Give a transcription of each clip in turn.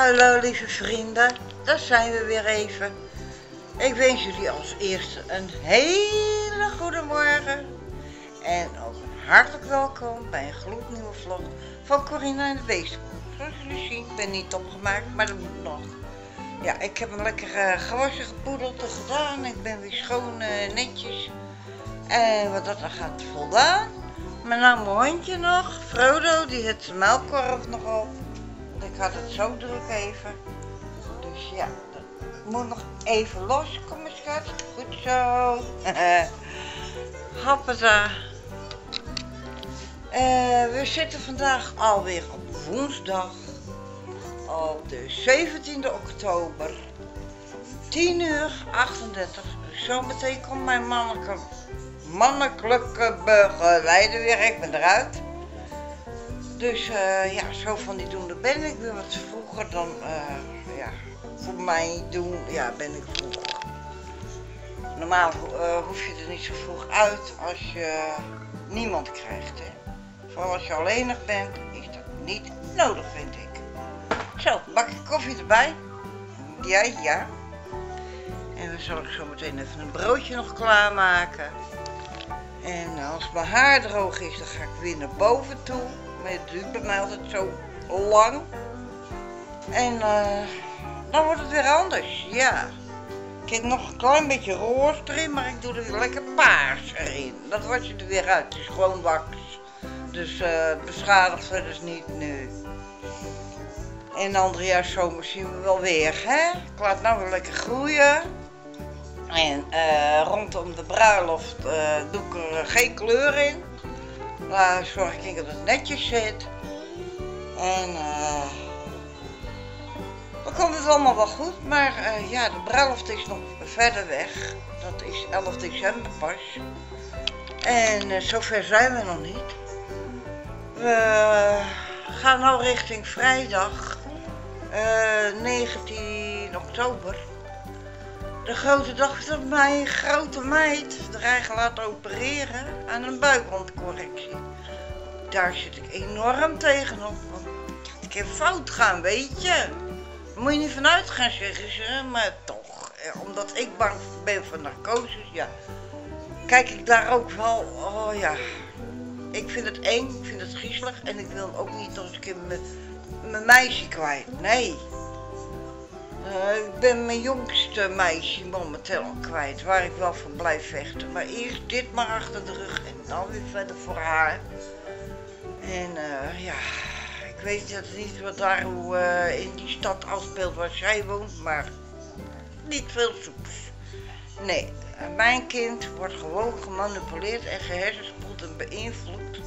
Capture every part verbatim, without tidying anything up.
Hallo lieve vrienden, daar zijn we weer even. Ik wens jullie als eerste een hele goede morgen. En ook een hartelijk welkom bij een gloednieuwe vlog van Corina en de Beestenboer. Zoals jullie zien, ik ben niet opgemaakt, maar dat moet nog. Ja, ik heb hem lekker uh, gewassen, gepoedeld en gedaan. Ik ben weer schoon, uh, netjes. En wat dat dan gaat voldaan. Maar nou mijn hondje nog, Frodo, die heeft zijn melkkorf nog op. Want ik had het zo druk even. Dus ja, dat moet nog even los. Kom maar schat, goed zo. Happata. Uh, we zitten vandaag alweer op woensdag. Op de zeventiende oktober. tien uur achtendertig. Zometeen komt mijn mannelijke, mannelijke begeleider weer. Ik ben eruit. Dus uh, ja, zo van die doende ben ik weer wat vroeger dan, uh, ja, voor mij doen, ja, ben ik vroeger. Normaal uh, hoef je er niet zo vroeg uit als je niemand krijgt, hè. Vooral als je alleenig bent, is dat niet nodig, vind ik. Zo, bakje koffie erbij. Ja, ja. En dan zal ik zo meteen even een broodje nog klaarmaken. En als mijn haar droog is, dan ga ik weer naar boven toe. Maar het duurt bij mij altijd zo lang. En uh, dan wordt het weer anders, ja. Ik heb nog een klein beetje roze erin, maar ik doe er weer lekker paars erin. Dat was je er weer uit, het is gewoon wax. Dus uh, het beschadigt verder dus niet nu. En andere jaar zomer zien we wel weer, hè. Ik laat nou weer lekker groeien. En uh, rondom de bruiloft uh, doe ik er geen kleur in. Nou, zorg ik dat het netjes zit. En uh, dan komt het allemaal wel goed. Maar uh, ja, de bruiloft is nog verder weg. Dat is elf december pas. En uh, zover zijn we nog niet. We gaan nou richting vrijdag uh, negentien oktober. De grote dag dat mijn grote meid de eigen laat opereren aan een buikwandcorrectie. Daar zit ik enorm tegenop, want het kan fout gaan, weet je. Daar moet je niet vanuit gaan, zeggen ze, maar toch. Omdat ik bang ben voor narcose, ja. Kijk ik daar ook wel, oh ja. Ik vind het eng, ik vind het griezelig en ik wil ook niet als ik mijn meisje kwijt, nee. Uh, ik ben mijn jongste meisje momenteel al kwijt, waar ik wel voor blijf vechten. Maar eerst dit maar achter de rug en dan weer verder voor haar. En uh, ja, ik weet dat niet wat daar hoe, uh, in die stad afspeelt waar zij woont, maar niet veel soeps. Nee, uh, mijn kind wordt gewoon gemanipuleerd en gehersenspoeld en beïnvloed.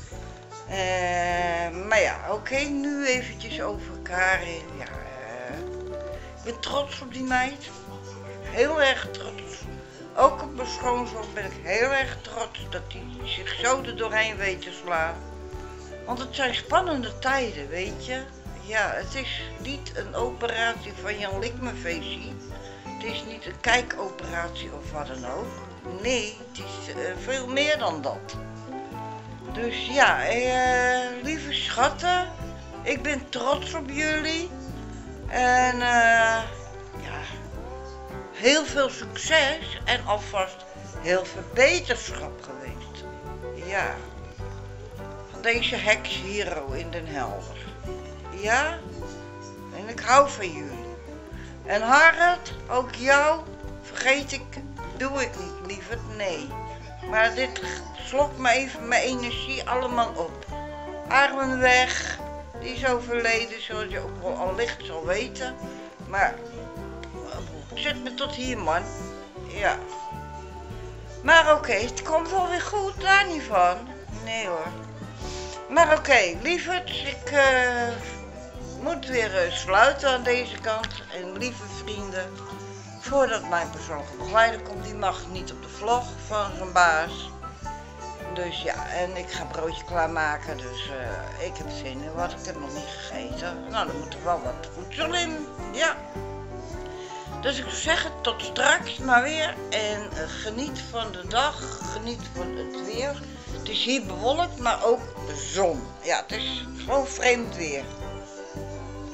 Uh, maar ja, oké, okay, nu eventjes over Karin. Ja, ik ben trots op die meid. Heel erg trots. Ook op mijn schoonzoon ben ik heel erg trots dat hij zich zo er doorheen weet te slaan. Want het zijn spannende tijden, weet je. Ja, het is niet een operatie van Jan Likmefeestie. Het is niet een kijkoperatie of wat dan ook. Nee, het is uh, veel meer dan dat. Dus ja, uh, lieve schatten, ik ben trots op jullie. En uh, ja, heel veel succes en alvast heel veel beterschap geweest. Ja, van deze heks Hero in Den Helder. Ja, en ik hou van jullie. En Harald, ook jou, vergeet ik, doe ik niet, lieverd, nee. Maar dit slokt me even mijn energie allemaal op. Armen weg. Die is overleden, zoals je ook wel al licht zal weten. Maar, zet me tot hier, man. Ja. Maar oké, okay, het komt wel weer goed, daar niet van. Nee hoor. Maar oké, okay, lieverds, ik uh, moet weer uh, sluiten aan deze kant. En lieve vrienden, voordat mijn persoonlijke begeleider komt, die mag niet op de vlog van zijn baas. Dus ja, en ik ga broodje klaarmaken, dus uh, ik heb zin in wat, ik heb nog niet gegeten. Nou, dan moet er wel wat voedsel in, ja. Dus ik zou zeggen, tot straks maar weer en uh, geniet van de dag, geniet van het weer. Het is hier bewolkt, maar ook zon. Ja, het is gewoon vreemd weer.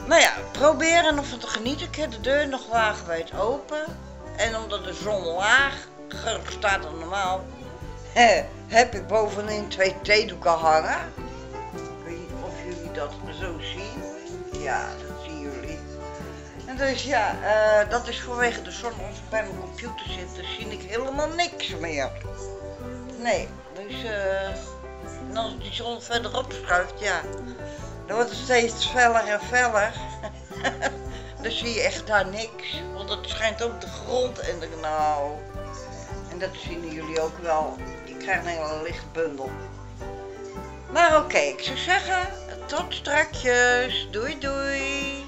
Nou ja, proberen of te genieten. Ik heb de deur nog wagenwijd open. En omdat de zon laag staat dan normaal, he, heb ik bovenin twee theedoeken hangen. Ik weet niet of jullie dat zo zien. Ja, dat zien jullie. En dus ja, uh, dat is vanwege de zon. Als ik bij mijn computer zit, dan zie ik helemaal niks meer. Nee, dus uh, en als die zon verderop schuift, ja, dan wordt het steeds feller en feller. Dan zie je echt daar niks, want het schijnt op de grond en de, nou, en dat zien jullie ook wel. Je krijgt een hele lichtbundel. Maar oké, okay, ik zou zeggen, tot strakjes, doei doei.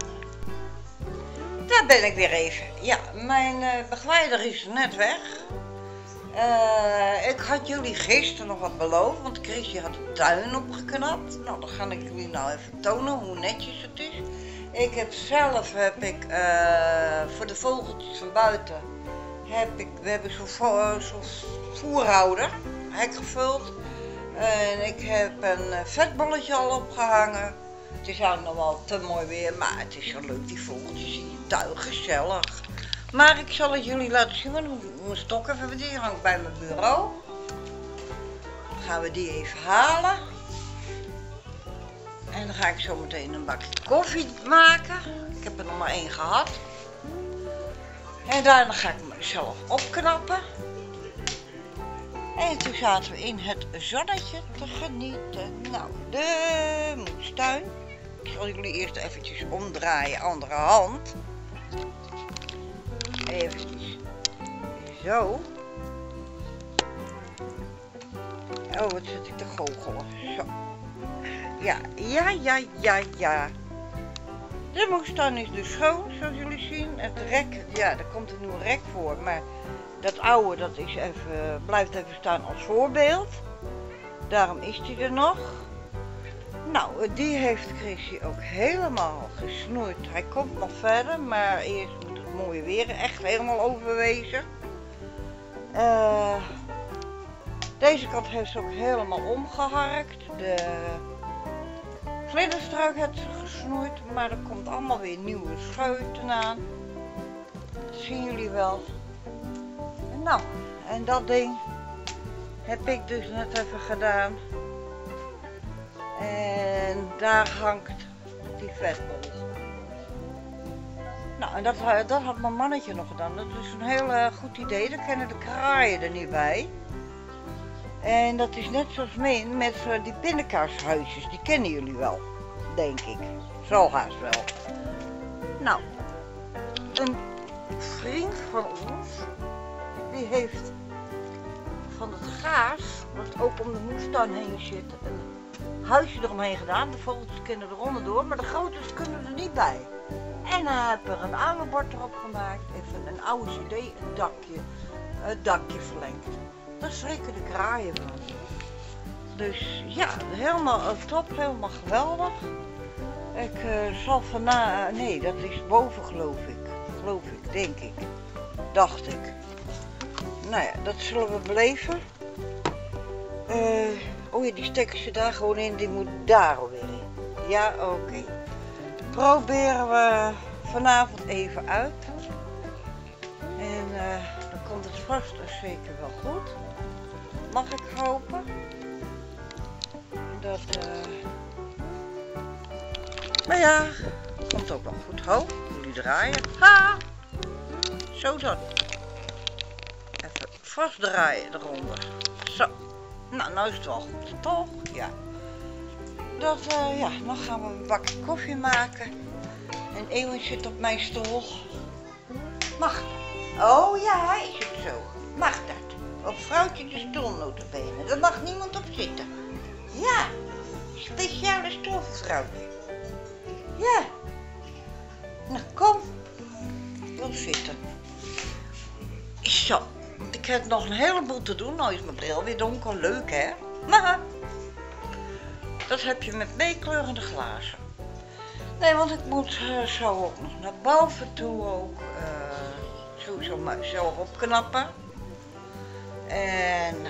Daar ben ik weer even. Ja, mijn uh, begeleider is net weg. Uh, ik had jullie gisteren nog wat beloofd, want Chrissy had de tuin opgeknapt. Nou, dan ga ik jullie nou even tonen hoe netjes het is. Ik heb zelf, heb ik, uh, voor de vogeltjes van buiten, heb ik, we hebben zo'n vo zo voerhouder, hek gevuld. En ik heb een vetbolletje al opgehangen. Het is eigenlijk nog wel te mooi weer, maar het is zo leuk, die vogeltjes in je tuin, gezellig. Maar ik zal het jullie laten zien, want mijn stok even, die hangt bij mijn bureau. Dan gaan we die even halen. En dan ga ik zo meteen een bakje koffie maken. Ik heb er nog maar één gehad. En daarna ga ik mezelf opknappen. En toen zaten we in het zonnetje te genieten. Nou, de moestuin. Ik zal jullie eerst eventjes omdraaien, andere hand. Eventjes. Zo. Oh, wat zit ik te goochelen. Zo. Ja, ja, ja, ja, ja. De moestuin is dus schoon, zoals jullie zien. Het rek, ja, er komt een nieuw rek voor, maar dat oude, dat is even, blijft even staan als voorbeeld. Daarom is die er nog. Nou, die heeft Chrissy ook helemaal gesnoeid. Hij komt nog verder, maar eerst moet het mooie weer echt helemaal overwezen. Uh, deze kant heeft ze ook helemaal omgeharkt. De vlinderstruik heeft ze gesnoeid, maar er komt allemaal weer nieuwe scheuten aan. Dat zien jullie wel. En nou, en dat ding heb ik dus net even gedaan. En daar hangt die vetbol. Nou, en dat, dat had mijn mannetje nog gedaan. Dat is een heel uh, goed idee. Dan kennen de kraaien er niet bij. En dat is net zoals min met uh, die pindakaashuisjes. Die kennen jullie wel, denk ik. Zal haast wel. Nou, een vriend van ons, die heeft van het gaas, wat ook om de moestuin heen zit, een huisje eromheen gedaan. De vogeltjes kunnen er onderdoor, maar de grootjes kunnen er niet bij. En hij heeft er een oude bord erop gemaakt, even een oude cd, een dakje, het dakje verlengd. Daar schrikken de kraaien van. Dus ja, helemaal top, helemaal geweldig. Ik uh, zal vanna, nee, dat is boven geloof ik, geloof ik, denk ik, dacht ik. Nou ja, dat zullen we beleven. Uh, oh ja, die stekken ze daar gewoon in, die moet daar alweer in. Ja, oké. Okay. Proberen we vanavond even uit. En uh, dan komt het vast en zeker wel goed. Mag ik hopen. Dat, uh... maar ja, komt ook wel goed. Ho, jullie draaien. Ha! Zo dan. Even vast draaien eronder. Zo. Nou, nou is het wel goed, toch? Ja. Dat, uh, ja, dan gaan we een bakje koffie maken. En Eeuwen zit op mijn stoel. Mag dat? Oh ja, is het zo. Mag dat? Op vrouwtje de stoel notabene. Daar mag niemand op zitten. Ja, speciale stoel voor vrouwtje. Ja. Nou, kom. Wil zitten. Zo. Ik heb nog een heleboel te doen. Nou is mijn bril weer donker. Leuk, hè? Maar dat heb je met meekleurende glazen. Nee, want ik moet uh, zo ook nog naar boven toe ook. Uh, sowieso mezelf opknappen. En uh,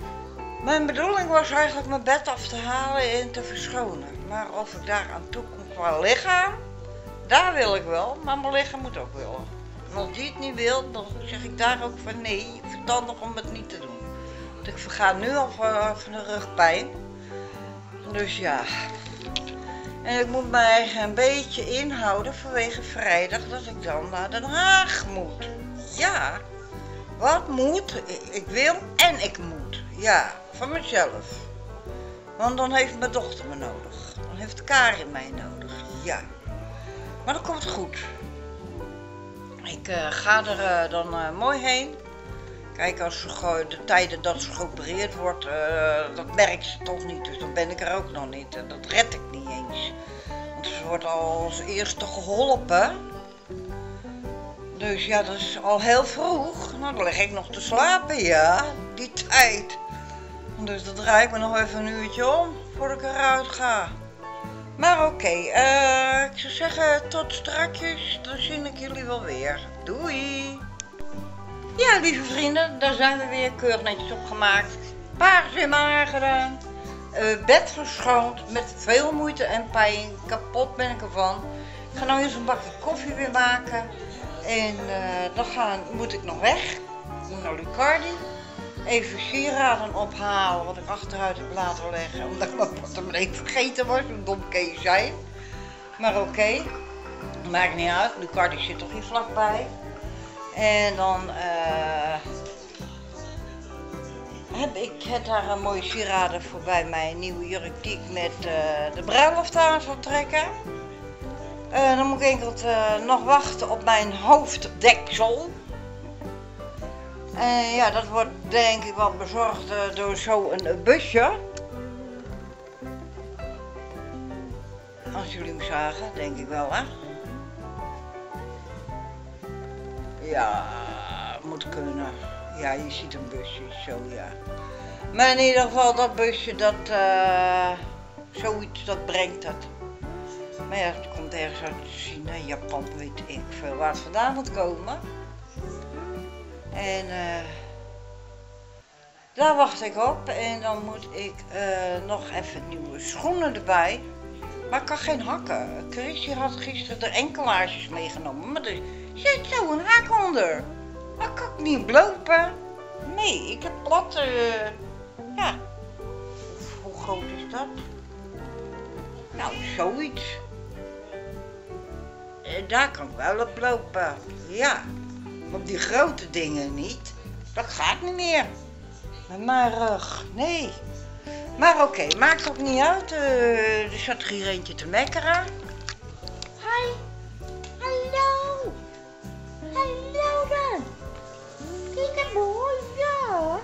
mijn bedoeling was eigenlijk mijn bed af te halen en te verschonen. Maar of ik daar aan toe kon qua lichaam, daar wil ik wel, maar mijn lichaam moet ook willen. En als die het niet wil, dan zeg ik daar ook van nee, verstandig om het niet te doen. Want ik verga nu al van, van de rugpijn. Dus ja. En ik moet me eigen een beetje inhouden vanwege vrijdag dat ik dan naar Den Haag moet. Ja, wat moet? Ik wil en ik moet. Ja, van mezelf. Want dan heeft mijn dochter me nodig. Dan heeft Karin mij nodig. Ja. Maar dan komt het goed. Ik uh, ga er uh, dan uh, mooi heen. Kijk, als ze de tijden dat ze geopereerd wordt, uh, dat merkt ze toch niet. Dus dan ben ik er ook nog niet. En dat red ik niet eens. Want ze wordt als eerste geholpen. Dus ja, dat is al heel vroeg. Nou, dan lig ik nog te slapen, ja. Die tijd. Dus dat draai ik me nog even een uurtje om voordat ik eruit ga. Maar oké, okay, uh, ik zou zeggen tot strakjes. Dan zie ik jullie wel weer. Doei! Ja, lieve vrienden, daar zijn we weer keurig netjes opgemaakt. Paars in mijn haar gedaan. Uh, bed verschoond met veel moeite en pijn. Kapot ben ik ervan. Ik ga nou eens een bakje koffie weer maken. En uh, dan gaan, moet ik nog weg. Ik moet naar Lucardi. Even sieraden ophalen wat ik achteruit heb laten leggen. Omdat ik mijn portemonnee vergeten was. Hoe dom kan je zijn. Maar oké. Okay. Maakt niet uit. Lucardi zit toch hier vlakbij. En dan uh, heb ik het daar een mooie sieraden voor bij mijn nieuwe jurk die ik met uh, de bruiloft aan zal trekken. Uh, dan moet ik enkel uh, nog wachten op mijn hoofddeksel. En ja, dat wordt denk ik wel bezorgd uh, door zo'n busje. Als jullie hem zagen, denk ik wel, hè. Ja, moet kunnen. Ja, je ziet een busje, zo ja. Maar in ieder geval, dat busje, dat, uh, zoiets, dat brengt het. Maar ja, het komt ergens uit China, Japan, weet ik veel waar het vandaan moet komen. En uh, daar wacht ik op en dan moet ik uh, nog even nieuwe schoenen erbij. Maar ik kan geen hakken. Chris had gisteren de enkelaarsjes meegenomen, maar er zit zo een hak onder. Daar kan ik niet op lopen. Nee, ik heb platte, uh, ja, hoe groot is dat? Nou, zoiets. En daar kan ik wel op lopen, ja. Maar op die grote dingen niet. Dat gaat niet meer. Met mijn rug, nee. Maar oké, okay, maakt ook niet uit. Uh, er zat er hier eentje te mekkeren. Hi. Hallo. Hallo dan. Kiekeboe, ja.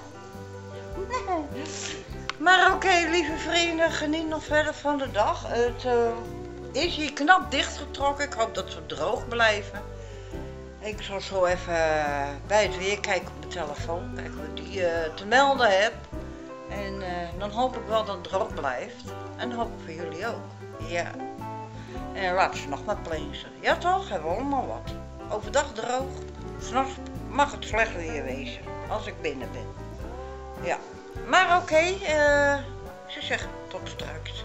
Maar oké, okay, lieve vrienden, geniet nog verder van de dag. Het uh, is hier knap dichtgetrokken. Ik hoop dat ze droog blijven. Ik zal zo even bij het weer kijken op mijn telefoon. Kijken wat ik die uh, te melden heb. En uh, dan hoop ik wel dat het droog blijft. En dat hoop ik voor jullie ook. Ja. En laten ze nog maar pleensen. Ja toch? Hebben we allemaal wat. Overdag droog. 'S Nachts mag het slecht weer wezen. Als ik binnen ben. Ja. Maar oké. Okay, uh, ze zeggen tot straks.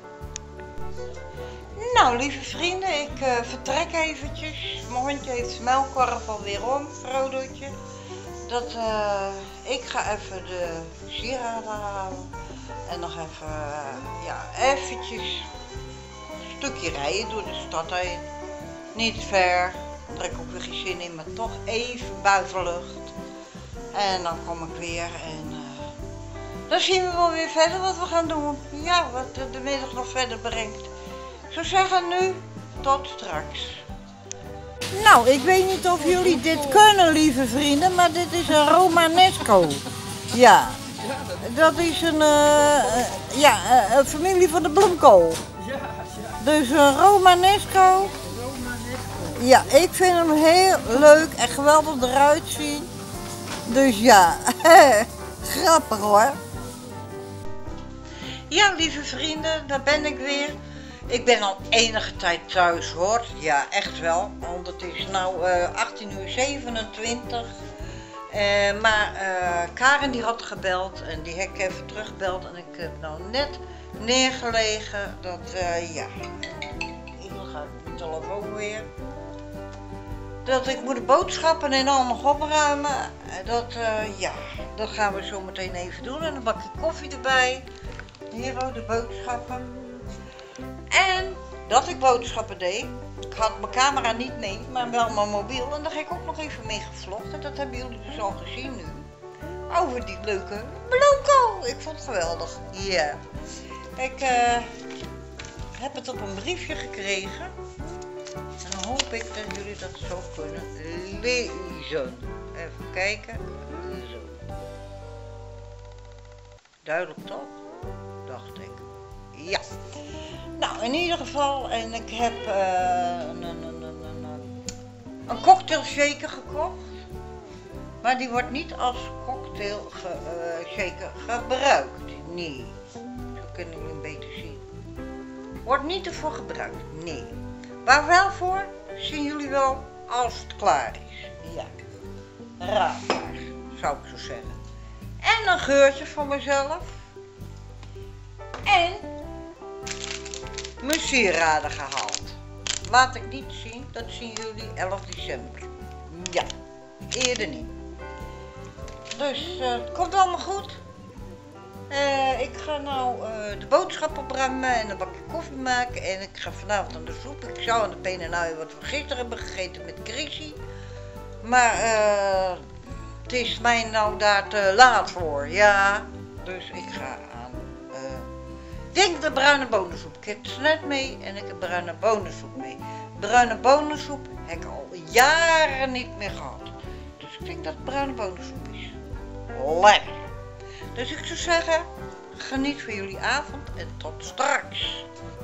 Nou, lieve vrienden, ik uh, vertrek eventjes. Mijn hondje heeft zijn melkkorf alweer om, Frodootje. Dat, uh, ik ga even de sieraden halen. En nog even, uh, ja, eventjes een stukje rijden door de stad heen. Niet ver, daar trek ik ook weer geen zin in, maar toch even buitenlucht. En dan kom ik weer en uh, dan zien we wel weer verder wat we gaan doen. Ja, wat de, de middag nog verder brengt. Ik zou zeggen nu, tot straks. Nou, ik weet niet of jullie dit kunnen, lieve vrienden, maar dit is een Romanesco. Ja, dat is een, uh, ja, een familie van de bloemkool. Dus een Romanesco. Ja, ik vind hem heel leuk en geweldig eruit zien. Dus ja, grappig hoor. Ja, lieve vrienden, daar ben ik weer. Ik ben al enige tijd thuis hoor. Ja, echt wel. Want het is nu uh, achttien uur zevenentwintig. Uh, maar uh, Karin die had gebeld en die heb ik even teruggebeld. En ik heb nou net neergelegen. Dat, uh, ja. ga ik nu telefoon weer. Dat ik moet de boodschappen en al nog opruimen. Dat, uh, ja, dat gaan we zo meteen even doen. En een bakje koffie erbij. Hier ook de boodschappen. En dat ik boodschappen deed. Ik had mijn camera niet mee, maar wel mijn mobiel. En daar ga ik ook nog even mee gevlogd. En dat hebben jullie dus al gezien nu. Over die leuke blanco. Ik vond het geweldig. Ja. Ik uh, heb het op een briefje gekregen. En dan hoop ik dat jullie dat zo kunnen lezen. Even kijken. Zo. Duidelijk toch? Dacht ik. Ja. Nou, in ieder geval. En ik heb uh, een, een, een, een, een, een cocktail shaker gekocht. Maar die wordt niet als cocktail ge, uh, shaker gebruikt. Nee. Zo kunnen jullie een beetje zien. Wordt niet ervoor gebruikt. Nee. Maar wel voor, zien jullie wel, als het klaar is. Ja. Raadbaar, zou ik zo zeggen. En een geurtje voor mezelf. En mijn sieraden gehaald. Laat ik niet zien, dat zien jullie elf december. Ja, eerder niet. Dus uh, het komt allemaal goed. Uh, ik ga nou uh, de boodschappen opruimen en een bakje koffie maken. En ik ga vanavond aan de soep. Ik zou aan de penenui wat we gisteren hebben gegeten met Chrissy. Maar uh, het is mij nou daar te laat voor. Ja, dus ik ga aan. Uh, ik denk de bruine bonensoep. Ik heb het net mee en ik heb bruine bonensoep mee. Bruine bonensoep heb ik al jaren niet meer gehad. Dus ik denk dat het bruine bonensoep is. Lekker. Dus ik zou zeggen, geniet van jullie avond en tot straks.